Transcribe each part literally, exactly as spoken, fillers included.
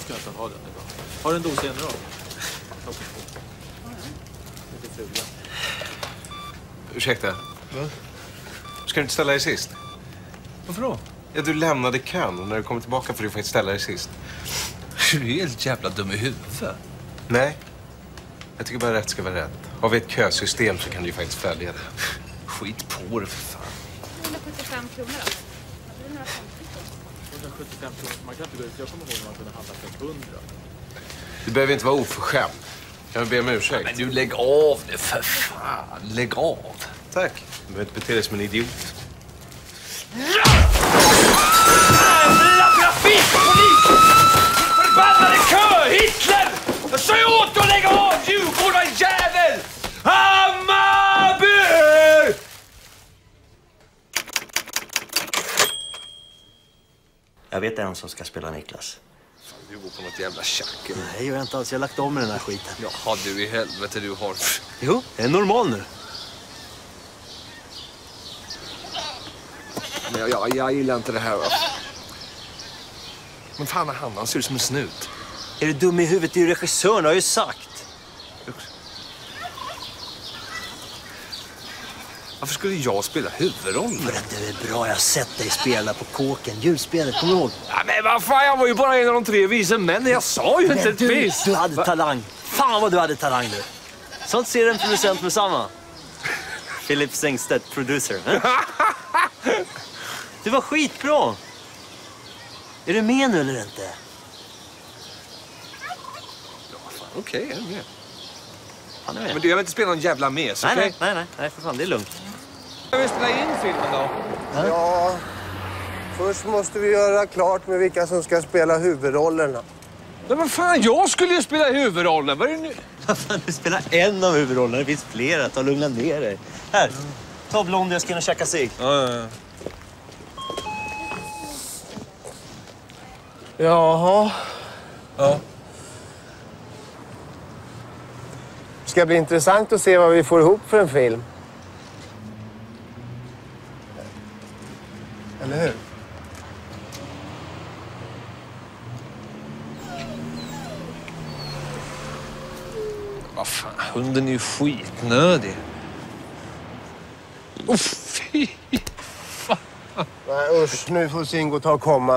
ska jag inte ha den idag. Har du en dos igen då? Lite fula. Ursäkta. Va? Ska du inte ställa dig sist? Varför då? Ja, du lämnade kön och när du kommer tillbaka får du faktiskt ställa dig sist. Du är helt jävla dum i huvudet. Nej. Jag tycker bara rätt ska vara rätt. Har vi ett kösystem så kan du ju faktiskt följa det. Skit på det för fan. hundrasjuttiofem kronor då? hundrasjuttiofem kronor. Man kan inte gå ut. Jag kommer ihåg när man kunde handla för hundra. Du behöver inte vara oförskämd. Kan vi be om ursäkt? Men du, lägg av det för fan. Lägg av. Tack. Du behöver inte bete dig som en idiot. Jävla trafikpolis! Förbannade kö! Hitler! Jag sa ju åt att lägga av! Djurgården, jävel! Hammarby! Jag vet en som ska spela Niklas. Fan, du går på något jävla tjack. Nej, jag har inte alls. Jag har lagt om med den här skiten. Jaha, du i helvete du har. Jo, jag är normal nu. Men jag, jag, jag gillar inte det här. Va? Men fan, han, han ser ut som en snut. Är du dum i huvudet? Det är ju regissören, har jag ju sagt. Varför skulle jag spela huvudrollen? För att det är bra. Jag har sett dig spela på kåken. Julspelet, kommer du ihåg? Ja, men vad fan, jag var ju bara en av de tre vise männen. Jag sa ju inte ett du, piss. du hade Va? talang. Fan vad du hade talang, du. Sånt ser en producent med samma. Philip Sengstedt, producer. Du var skitbra. Är du med nu eller inte? Ja, fan, okej, okay, jag är med. Han är med. Men du, jag vill inte spela någon jävla mes, okej? Nej, nej, nej, nej, för fan, det är lugnt. Ska vi spela in filmen då? Ja. ja, först måste vi göra klart med vilka som ska spela huvudrollerna. Men vad fan, jag skulle ju spela huvudrollen. Vad är det nu? Vad fan, du spelar en av huvudrollerna. Det finns flera. Ta lugna ner dig. Här, ta blond, jag ska in och käka sig. Ja, ja, ja. Jaha. Ja. Det ska bli intressant att se vad vi får ihop för en film. Eller hur? Vad fan, hunden är ju skitnödig. Oh, fy fan. Nej, usch, nu får Singo ta och komma.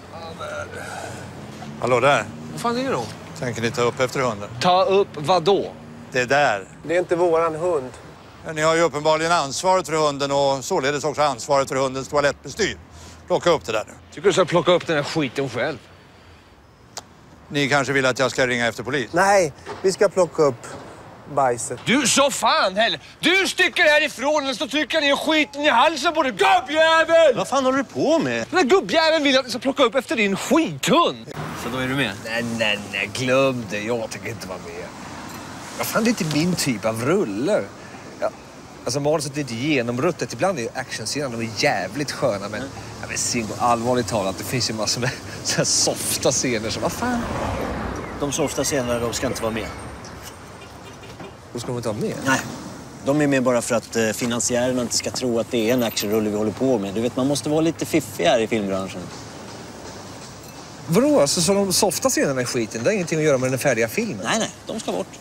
Hallå där. Vad fan är det då? Tänker ni ta upp efter hunden? Ta upp vad då? Det är där. Det är inte våran hund. Ja, ni har ju uppenbarligen ansvaret för hunden och således också ansvaret för hundens toalettbestyr. Plocka upp det där nu. Tycker du ska plocka upp den här skiten själv? Ni kanske vill att jag ska ringa efter polis? Nej, vi ska plocka upp bajset. Du så fan heller! Du sticker härifrån eller så trycker ni skiten i halsen på dig, gubbjävel! Vad fan håller du på med? Den här gubbjäveln vill att du ska plocka upp efter din skithund. Så då är du med? Nej, nej, nej, glöm det. Jag tänker inte vara med. Vad fan, det är inte min typ av ruller. Ja, alltså manuset är inte genomruttet. Ibland är actionscenerna, de är jävligt sköna. Men, ja, men Singo, allvarligt talat, det finns ju massor med så här softa scener som, vad fan? De softa scenerna, de ska inte vara med. Då ska de inte vara med? Nej, de är med bara för att eh, finansiärerna inte ska tro att det är en actionrulle vi håller på med. Du vet, man måste vara lite fiffig här i filmbranschen. Vadå? Alltså, så de softa scenerna i skiten, det har ingenting att göra med den färdiga filmen? Nej, nej, de ska bort.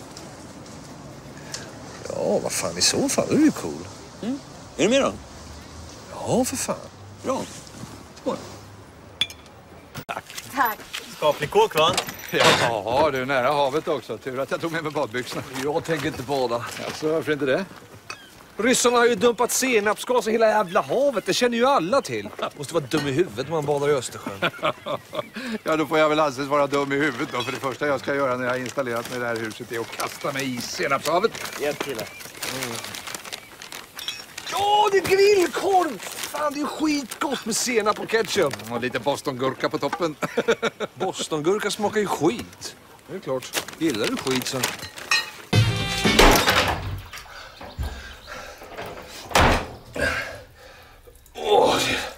Ja, vad fan, i så fall är du cool. Mm. Är du med då? Ja, för fan. Bra. Skål. Tack. Skaplig kåk, va? Ja, du är nära havet också. Tur att jag tog med mig badbyxorna. Jag tänker inte bada. Alltså, varför inte det? Ryssarna har ju dumpat senapsgas i hela jävla havet. Det känner ju alla till. Måste vara dum i huvudet när man badar i Östersjön. Ja, då får jag väl anses vara dum i huvudet då. För det första jag ska göra när jag har installerat mig i det här huset är att kasta mig i senapshavet. Hjälp till det. Mm. Ja, det är grillkorv! Fan, det är skitgott med senap och ketchup. Och lite bostongurka på toppen. Bostongurka smakar ju skit. Det är klart. Gillar du skit så... Åh,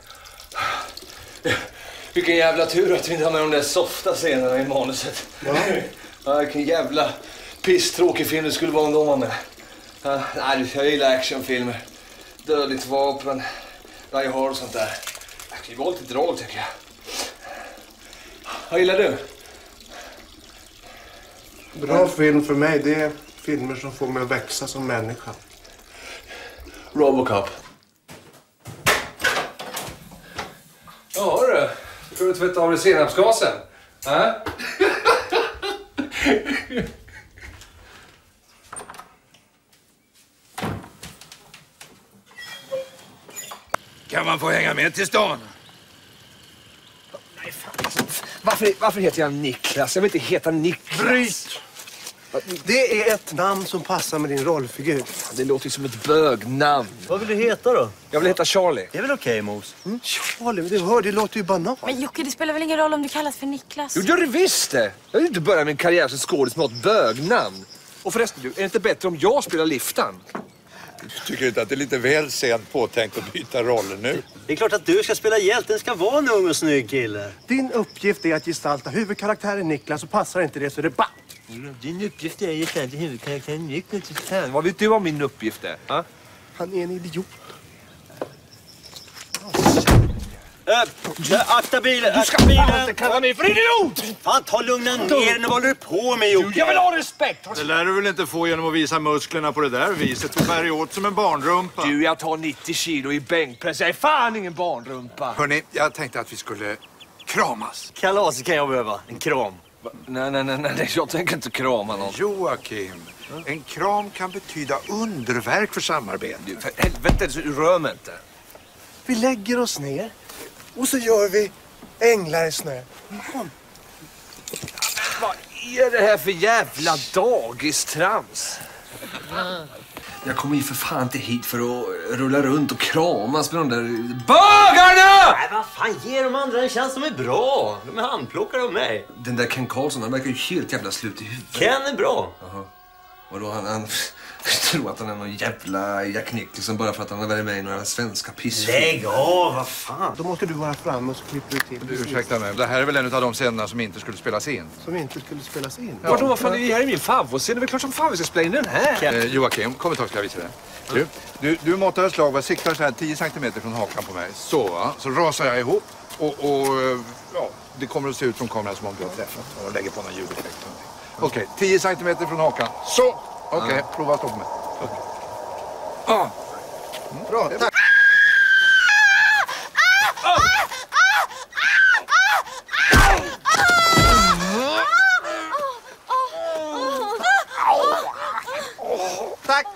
vilken jävla tur att vi inte har med de där softa scenerna i manuset. Ja. Ja, vilken jävla pisstråkig film det skulle vara om de var med. Ja, nej, jag gillar actionfilmer. Dödligt vapen, Die Hard och sånt där. Det kan ju vara lite drag, tycker jag. Vad gillar du? Bra film för mig, det är filmer som får mig att växa som människa. Robocop. Ja du, ska du tvätta av dig senapsgasen? Äh? Kan man få hänga med till stan? Nej, fan. Varför, varför heter jag Niklas? Jag vill inte heta Niklas. Bryt! Det är ett namn som passar med din rollfigur. Det låter ju som ett bögnamn. Vad vill du heta då? Jag vill heta Charlie. Det är väl okej, Mos? Mm. Charlie, det, hör, det låter ju banalt. Men Jocke, det spelar väl ingen roll om du kallas för Niklas? Jo, gör det visst det. Jag vill inte börja min karriär som skådis med ett bögnamn. Och förresten, du, är det inte bättre om jag spelar liftan? Tycker du inte att det är lite väl sent påtänkt att byta roller nu? Det är klart att du ska spela hjälten, ska vara en ung och snygg kille. Din uppgift är att gestalta huvudkaraktären Niklas, och passar inte det så är det bara... Din uppgift är att gestalta huvudkaraktären Niklas. Vad vet du om min uppgift är? Ha? Han är en idiot. Äh, akta bilen, akta bilen! Kalla mig för idiot! Fan, ta lugna ner dig. Vad håller du på med, Jocke? Jag vill ha respekt! Det lär du väl inte få genom att visa musklerna på det där viset. Du bär åt som en barnrumpa. Du, jag tar nittio kilo i bänkpress. Jag är fan ingen barnrumpa. Hörrni, jag tänkte att vi skulle kramas. Kalas kan jag behöva. En kram. Nej, nej, nej, nej, jag tänker inte krama någon. Joakim, en kram kan betyda underverk för samarbete. Du, för helvete, du rör mig inte. Vi lägger oss ner och så gör vi änglar i snö. Kom. Vad är det här för jävla dagistrams? Jag kommer ju för fan inte hit för att rulla runt och kramas med de där bögarna! Nej, vad fan, ge de andra en chans, de är bra. De är handplockade av mig. Den där Ken Carlson, han verkar ju helt jävla slut i huvudet. Ken är bra. Jaha. Och då han, han tror att han är någon jävla jacknick liksom, bara för att han har varit med i några svenska pissfilmer. Lägg av, vad fan. Då måste du vara framme och så klipper du till. Du, ursäkta mig, det här är väl en av de scenerna som inte skulle spelas in? Som inte skulle spelas in. Ja. Vadå, vad fan, det här är min favoritscen. Det är väl klart som fan vi ska spela in den här. Eh, Joakim, kom ett tag ska jag visa dig. Du, du, du matar ett slag, siktar så här tio centimeter från hakan på mig. Så va, så rasar jag ihop och, och ja, det kommer att se ut från kameran som om du har träffat. Och lägger på någon ljudeffekt. Okej, okay, tio centimeter från hakan. Så! Okej, okay, ah. Prova att stå på mig. Okay. Ah. Mm. Bra, tack. Tack!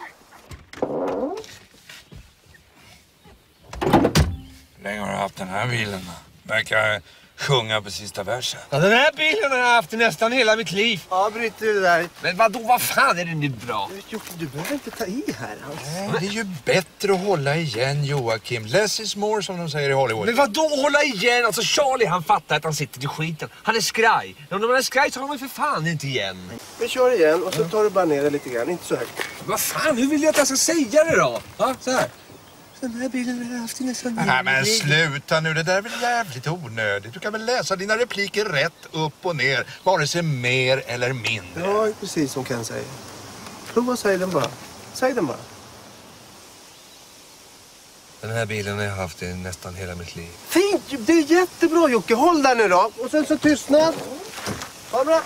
Hur länge har du haft den här bilen? Verkar sjunga på sista versen. Ja, den här bilen har jag haft i nästan hela mitt liv. Ja, bryter du det där. Men vadå, vad fan är det nu bra? Jocke, du behöver inte ta i här. Nej, det är ju bättre att hålla igen, Joakim. Less is more, som de säger i Hollywood. Men vadå hålla igen? Alltså Charlie, han fattar att han sitter i skiten. Han är skraj. Om man är skraj så har man för fan inte igen. Vi kör igen och så tar du bara ner det lite grann. Inte så högt. Vad fan, hur vill jag att jag ska säga det då? Ja, så här. Den här bilen har jag haft i nästan... Nej, men sluta nu. Det där är väl jävligt onödigt. Du kan väl läsa dina repliker rätt upp och ner. Vare sig mer eller mindre. Ja, precis som Ken säger. Prova att säga den bara. Säg den bara. Den här bilen har jag haft i nästan hela mitt liv. Fint! Det är jättebra, Jocke. Håll där nu då. Och sen så tystnad. Ha bra.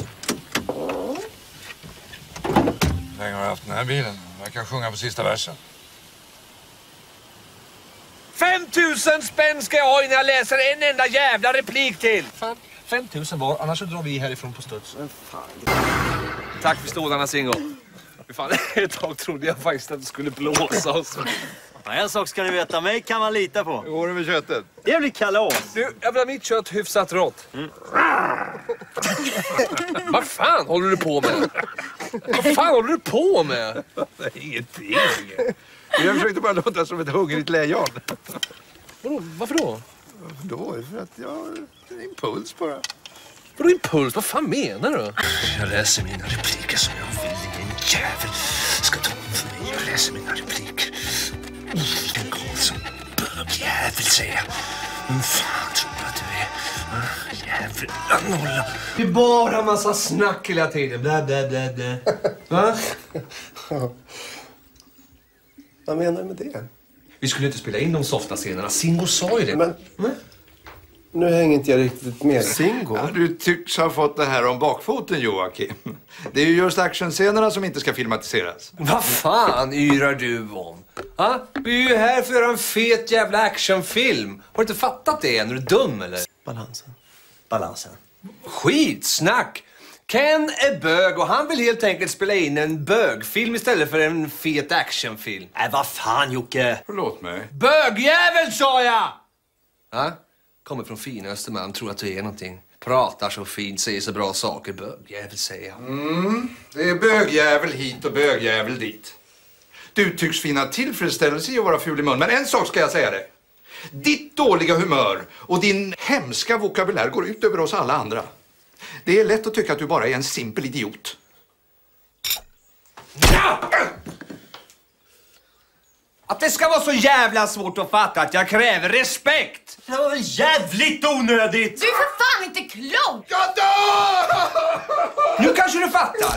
Hur länge har du haft den här bilen? Jag kan sjunga på sista versen. fem tusen spänn ska jag ha innan jag läser en enda jävla replik till. Fan, fem tusen var, annars så drar vi härifrån på studs. Men fan. Tack för stålarna, Singo. Fan, ett tag trodde jag faktiskt att det skulle blåsa oss. Ja, en sak ska ni veta, mig kan man lita på. Hur går det med köttet? Det blir kalas. Du, jag vill ha mitt kött hyfsat rått. Mm. Vad fan håller du på med? Vad fan håller du på med? Ingenting. Jag försökte bara låta som ett hungrigt lejon. Vadå? Varför då? Varför då? För att jag har en impuls bara. Vadå impuls? Vad fan menar du? Jag läser mina repliker som jag vill. En jävel ska ta om för mig. Jag läser mina repliker. Ken Carlson, bögjävel säger jag. Vem fan tror du att du är? Jävla nolla. Det är bara massa snack hela tiden. Bla, bla, bla, bla. Va? Vad menar du med det? Vi skulle inte spela in de softa scenerna. Singo sa ju det. Men... Men? Nu hänger inte jag riktigt med. Singo? Ja, du tycks ha fått det här om bakfoten, Joakim. Det är ju just actionscenerna som inte ska filmatiseras. Vad fan yrar du om? Ha? Vi är ju här för att göra en fet jävla actionfilm. Har du inte fattat det än? Är du dum eller? Balansen. Balansen. Skitsnack! Ken är bög och han vill helt enkelt spela in en bögfilm istället för en fet actionfilm. Nej, vad fan, Jocke? Förlåt mig. Bögjävel, sa jag! Ja? Kommer från fina Östermalm, tror att du är någonting. Pratar så fint, säger så bra saker. Bögjävel, säger jag. Mm, det är bögjävel hit och bögjävel dit. Du tycks finna tillfredsställelse i att vara ful i mun. Men en sak ska jag säga dig. Ditt dåliga humör och din hemska vokabulär går ut över oss alla andra. Det är lätt att tycka att du bara är en simpel idiot. Att det ska vara så jävla svårt att fatta att jag kräver respekt! Det var väl jävligt onödigt! Du är för fan inte klok! Jag dör! Nu kanske du fattar!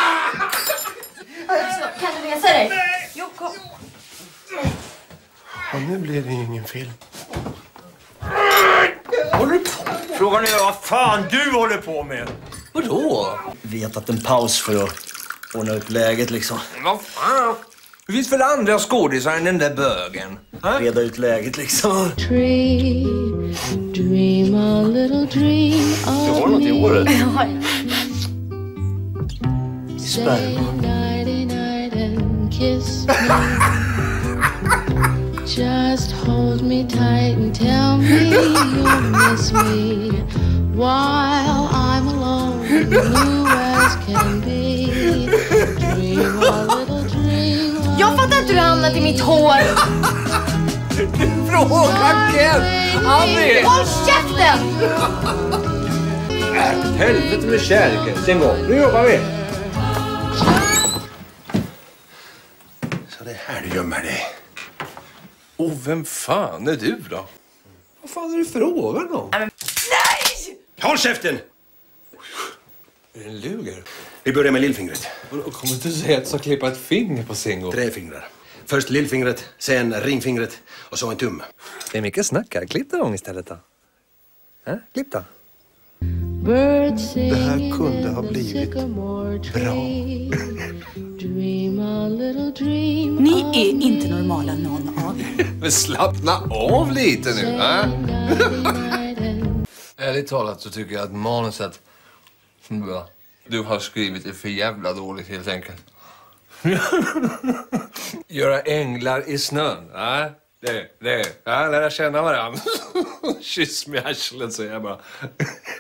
Kan du resa dig? Jo, kom. Ja, nu blir det ingen film. Håller du på? Frågan är vad fan du håller på med. Vadå? Vi har tagit en paus för att ordna upp läget liksom. Vad fan? Det finns väl andra skådisar än den där bögen? Ha? Reda ut läget liksom. Dream, dream a little dream Du har något i håret. Sperma. Nighty night and kiss me. Just hold me tight and tell me you'll miss me while I'm alone, blue as can be. Dream a little dream. Jag fattar inte hur du hamnat i mitt hår. Fråga Ken! Han är... Håll käften! Äh, helvete med kärleken. Sen gå. Nu jobbar vi. Så det är här du gömmer dig. Och vem fan är du då? Vad fan är det frågan om? Nej! Håll käften! Är det en luger? Vi börjar med lillfingret. Och kommer du säga att jag ska klippa ett finger på Singo? Tre fingrar. Först lillfingret, sen ringfingret och så en tumme. Det är mycket snack här. Klipp det istället då. Äh? Klipp då. Det här kunde ha blivit bra. Ni är inte normala någon av er. Men slappna av lite nu, äh? Ärligt talat så tycker jag att manuset som du, du har skrivit är för jävla dåligt helt enkelt. Göra änglar i snön, äh? Det, det, ja, lära känna varandra. Kyss med arslet, så jag bara.